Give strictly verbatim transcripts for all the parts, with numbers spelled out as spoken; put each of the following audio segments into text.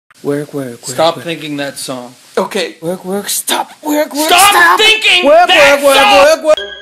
Work, work, work. Stop work. thinking that song. Okay. Work, work, stop. Work, work, Stop, stop. thinking work, that work, song! work, work, work.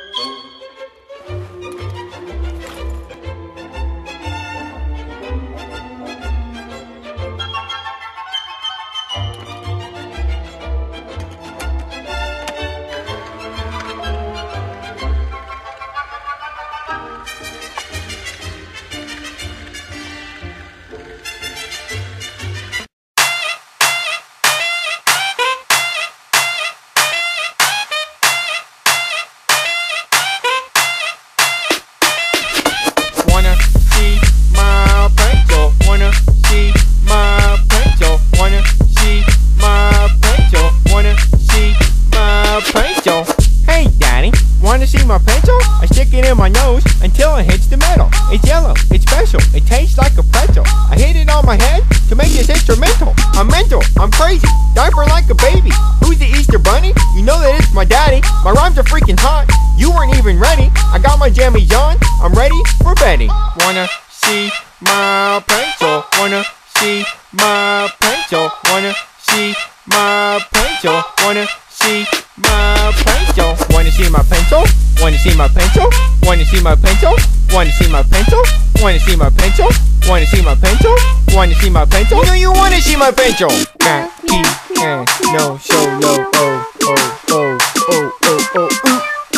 Wanna see my pencil? Wanna see my pencil? Wanna see my pencil? Wanna see my pencil? Hey daddy, wanna see my pencil? I stick it in my nose until it hits the metal. It's yellow, it's special, it tastes like a pretzel. I hit it on my head to make this instrumental. I'm mental, I'm crazy, diaper like a baby. Who's the Easter bunny? You know that it's my daddy. My rhymes are freaking hot, you weren't even ready. I got my jammies on, I'm ready for Betty. Wanna see my pencil? Wanna see my pencil? Wanna see my pencil? Wanna see my pencil? Wanna see my pencil? Wanna see my pencil? Wanna see my pencil? Wanna see my pencil? Wanna see my pencil? Wanna see my pencil? Wanna see my pencil? You know you wanna see my pencil. Back, key, and no solo. Oh, oh, oh, oh, oh, oh, ooh.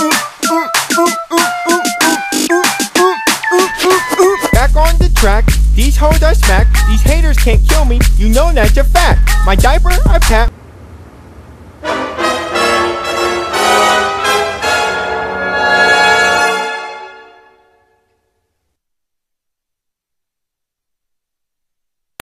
Back on the track, these hoes I smack. These haters can't kill me, you know that's a fact. My diaper I pack.